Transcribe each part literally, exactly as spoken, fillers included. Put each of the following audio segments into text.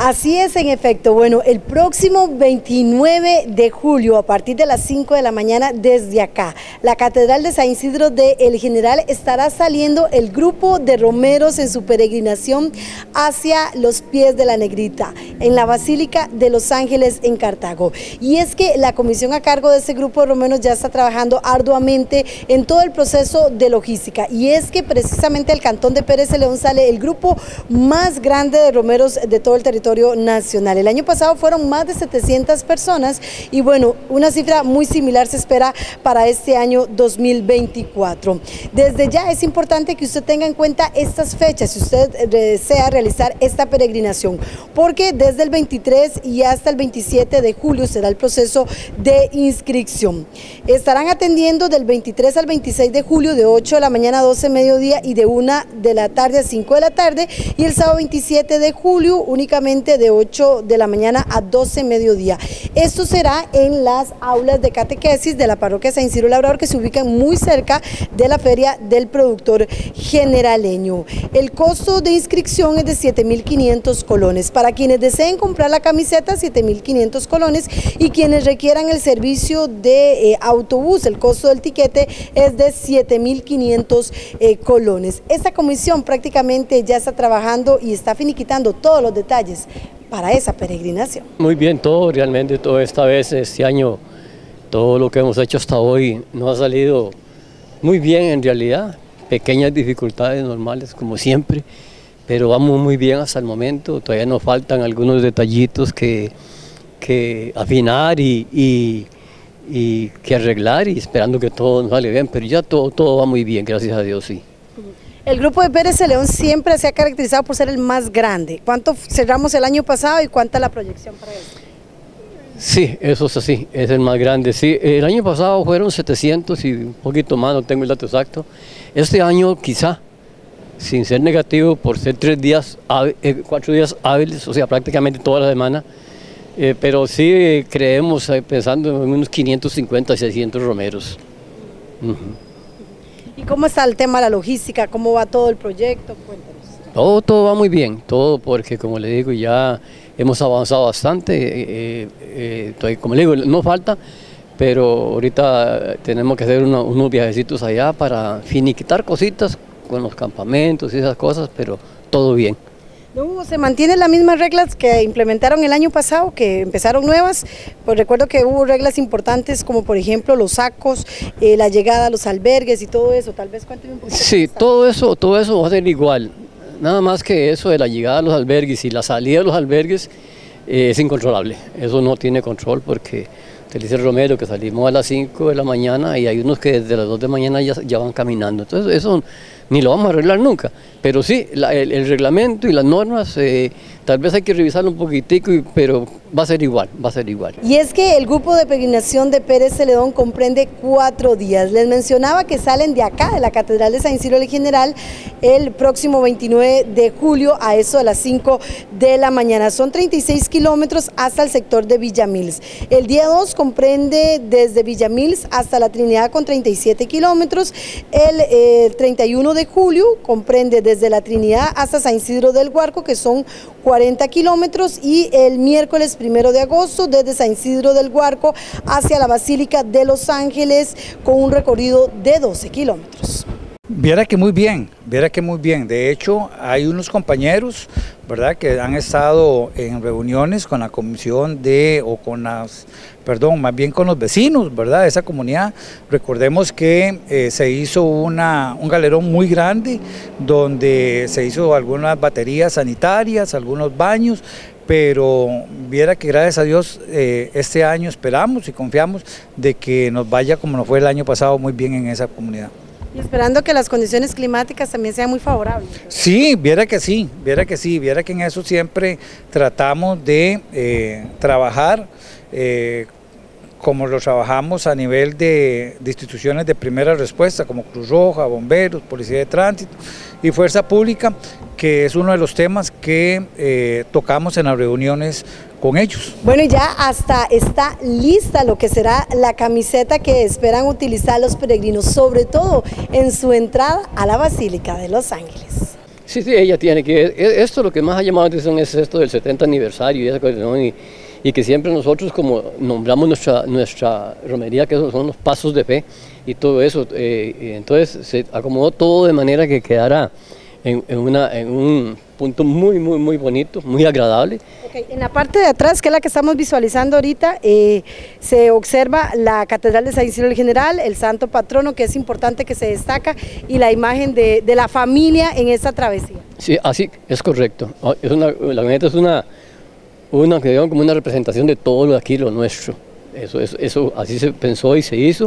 Así es, en efecto. Bueno, el próximo veintinueve de julio, a partir de las cinco de la mañana, desde acá, la Catedral de San Isidro de El General, estará saliendo el grupo de romeros en su peregrinación hacia los pies de la Negrita, en la Basílica de los Ángeles en Cartago. Y es que la comisión a cargo de ese grupo de romeros ya está trabajando arduamente en todo el proceso de logística. Y es que precisamente del cantón de Pérez Celedón sale el grupo más grande de romeros de todo el territorio nacional. El año pasado fueron más de setecientas personas y bueno, una cifra muy similar se espera para este año dos mil veinticuatro. Desde ya es importante que usted tenga en cuenta estas fechas si usted desea realizar esta peregrinación, porque desde el veintitrés y hasta el veintisiete de julio será el proceso de inscripción. Estarán atendiendo del veintitrés al veintiséis de julio de ocho de la mañana a doce de mediodía y de una de la tarde a cinco de la tarde, y el sábado veintisiete de julio únicamente de ocho de la mañana a doce de mediodía. Esto será en las aulas de catequesis de la parroquia San Isidro Labrador, que se ubican muy cerca de la feria del productor generaleño. El costo de inscripción es de siete mil quinientos colones. Para quienes deseen comprar la camiseta, siete mil quinientos colones, y quienes requieran el servicio de eh, autobús, el costo del tiquete es de siete mil quinientos eh, colones. Esta comisión prácticamente ya está trabajando y está finiquitando todos los detalles para esa peregrinación. Muy bien, todo realmente, todo esta vez, este año, todo lo que hemos hecho hasta hoy nos ha salido muy bien en realidad, pequeñas dificultades normales como siempre, pero vamos muy bien hasta el momento. Todavía nos faltan algunos detallitos que, que afinar y, y, y que arreglar, y esperando que todo nos salga bien, pero ya todo, todo va muy bien, gracias a Dios, sí. El grupo de Pérez Celedón siempre se ha caracterizado por ser el más grande. ¿Cuánto cerramos el año pasado y cuánta la proyección para eso? Sí, eso es así, es el más grande. Sí, el año pasado fueron setecientos y un poquito más, no tengo el dato exacto. Este año quizá, sin ser negativo, por ser tres días, cuatro días hábiles, o sea, prácticamente toda la semana, eh, pero sí eh, creemos, eh, pensando en unos quinientos cincuenta, seiscientos romeros. Uh-huh. ¿Y cómo está el tema de la logística? ¿Cómo va todo el proyecto? Cuéntanos. Todo, todo va muy bien, todo porque, como le digo, ya hemos avanzado bastante, eh, eh, eh, como le digo, no falta, pero ahorita tenemos que hacer una, unos viajecitos allá para finiquitar cositas con los campamentos y esas cosas, pero todo bien. No, Hugo, ¿se mantienen las mismas reglas que implementaron el año pasado, que empezaron nuevas? Pues recuerdo que hubo reglas importantes como por ejemplo los sacos, eh, la llegada a los albergues y todo eso. Tal vez cuénteme un poquito. Sí, todo eso, todo eso va a ser igual, nada más que eso de la llegada a los albergues y la salida de los albergues eh, es incontrolable. Eso no tiene control porque te dice Romero que salimos a las cinco de la mañana y hay unos que desde las dos de la mañana ya, ya van caminando. Entonces eso ni lo vamos a arreglar nunca, pero sí, la, el, el reglamento y las normas, eh, tal vez hay que revisarlo un poquitico, pero va a ser igual, va a ser igual. Y es que el grupo de peregrinación de Pérez Celedón comprende cuatro días. Les mencionaba que salen de acá, de la Catedral de San Isidro del General, el próximo veintinueve de julio a eso de las cinco de la mañana. Son treinta y seis kilómetros hasta el sector de Villamils. El día dos comprende desde Villamils hasta la Trinidad con treinta y siete kilómetros. El eh, treinta y uno de julio comprende desde la Trinidad hasta San Isidro del Guarco, que son cuarenta kilómetros, y el miércoles primero de agosto desde San Isidro del Guarco hacia la Basílica de los Ángeles con un recorrido de doce kilómetros. Viera que muy bien, viera que muy bien. De hecho, hay unos compañeros, ¿verdad?, que han estado en reuniones con la comisión de, o con las, perdón, más bien con los vecinos, ¿verdad?, de esa comunidad. Recordemos que eh, se hizo una, un galerón muy grande, donde se hizo algunas baterías sanitarias, algunos baños, pero viera que gracias a Dios eh, este año esperamos y confiamos de que nos vaya como nos fue el año pasado muy bien en esa comunidad. Y esperando que las condiciones climáticas también sean muy favorables. Sí, viera que sí, viera que sí, viera que en eso siempre tratamos de eh, trabajar eh, como lo trabajamos a nivel de, de instituciones de primera respuesta, como Cruz Roja, Bomberos, Policía de Tránsito y Fuerza Pública, que es uno de los temas que eh, tocamos en las reuniones con ellos. Bueno, y ya hasta está lista lo que será la camiseta que esperan utilizar los peregrinos, sobre todo en su entrada a la Basílica de los Ángeles. Sí, sí, ella tiene que, esto lo que más ha llamado la atención es esto del setenta aniversario y esa cuestión, y, y que siempre nosotros como nombramos nuestra, nuestra romería, que son los pasos de fe y todo eso, eh, y entonces se acomodó todo de manera que quedara en, en, una, en un punto muy, muy, muy bonito, muy agradable. Okay, en la parte de atrás, que es la que estamos visualizando ahorita, eh, se observa la Catedral de San Isidro el General, el santo patrono, que es importante que se destaca, y la imagen de, de la familia en esta travesía. Sí, así es correcto. Es una, la camioneta es una, una, como una representación de todo lo de aquí, lo nuestro. Eso, eso, eso así se pensó y se hizo,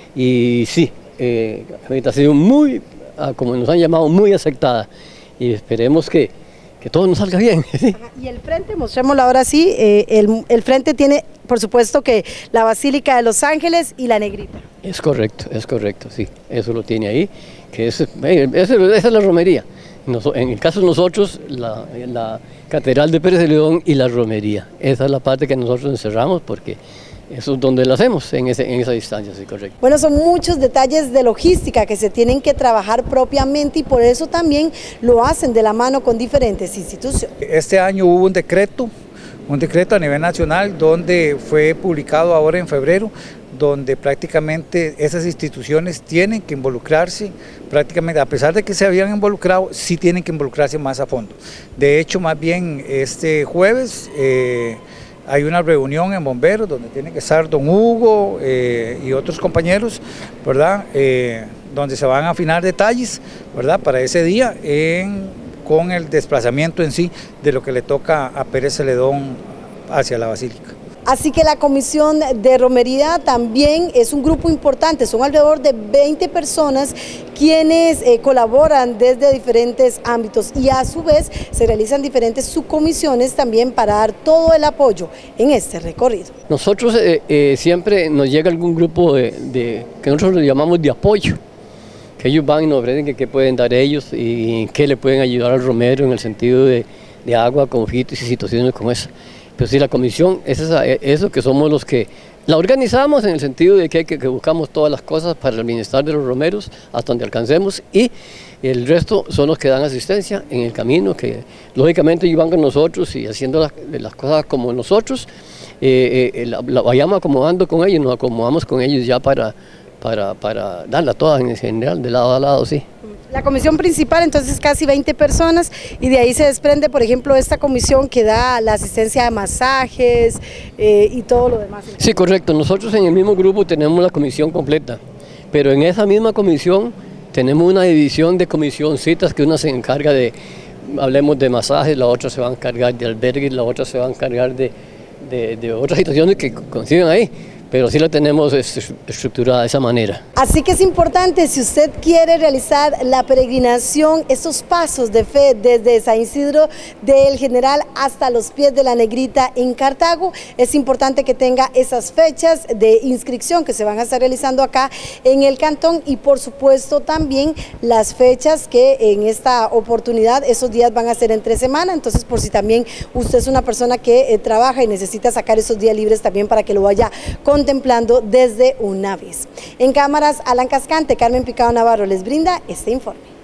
y sí, eh, la camioneta ha sido muy, como nos han llamado, muy aceptada, y esperemos que que todo nos salga bien. ¿Sí? Y el frente, mostrémoslo ahora sí, eh, el, el frente tiene, por supuesto, que la Basílica de los Ángeles y la Negrita. Es correcto, es correcto, sí, eso lo tiene ahí, que es, eh, esa es la romería. Nos, en el caso de nosotros, la, la Catedral de Pérez de León y la romería, esa es la parte que nosotros encerramos porque eso es donde lo hacemos, en, ese, en esa distancia, sí, correcto. Bueno, son muchos detalles de logística que se tienen que trabajar propiamente y por eso también lo hacen de la mano con diferentes instituciones. Este año hubo un decreto, un decreto a nivel nacional donde fue publicado ahora en febrero, donde prácticamente esas instituciones tienen que involucrarse, prácticamente a pesar de que se habían involucrado, sí tienen que involucrarse más a fondo. De hecho, más bien este jueves, eh, hay una reunión en Bomberos donde tiene que estar don Hugo eh, y otros compañeros, ¿verdad? Eh, donde se van a afinar detalles, ¿verdad? Para ese día en, con el desplazamiento en sí de lo que le toca a Pérez Celedón hacia la Basílica. Así que la Comisión de Romería también es un grupo importante, son alrededor de veinte personas quienes eh, colaboran desde diferentes ámbitos y a su vez se realizan diferentes subcomisiones también para dar todo el apoyo en este recorrido. Nosotros eh, eh, siempre nos llega algún grupo de, de, que nosotros le llamamos de apoyo, que ellos van y nos ofrecen que qué pueden dar ellos y qué le pueden ayudar al romero en el sentido de, de agua, conflictos y situaciones como esa. Pero sí, la comisión es esa, eso que somos los que la organizamos en el sentido de que, que, que buscamos todas las cosas para el bienestar de los romeros hasta donde alcancemos y el resto son los que dan asistencia en el camino, que lógicamente ellos van con nosotros y haciendo las, las cosas como nosotros, eh, eh, la, la vayamos acomodando con ellos, nos acomodamos con ellos ya para, para, para darla toda en general, de lado a lado, sí. La comisión principal entonces casi veinte personas y de ahí se desprende por ejemplo esta comisión que da la asistencia de masajes eh, y todo lo demás. Sí, correcto, nosotros en el mismo grupo tenemos la comisión completa, pero en esa misma comisión tenemos una división de comisioncitas que una se encarga de, hablemos de masajes, la otra se va a encargar de albergues, la otra se va a encargar de, de, de otras situaciones que consiguen ahí. Pero sí la tenemos estructurada de esa manera. Así que es importante, si usted quiere realizar la peregrinación, estos pasos de fe desde San Isidro del General hasta los pies de la Negrita en Cartago, es importante que tenga esas fechas de inscripción que se van a estar realizando acá en el cantón y por supuesto también las fechas que en esta oportunidad, esos días van a ser entre semana, entonces por si también usted es una persona que eh, trabaja y necesita sacar esos días libres también para que lo vaya con contemplando desde una vez. En cámaras, Alan Cascante, Carmen Picado Navarro les brinda este informe.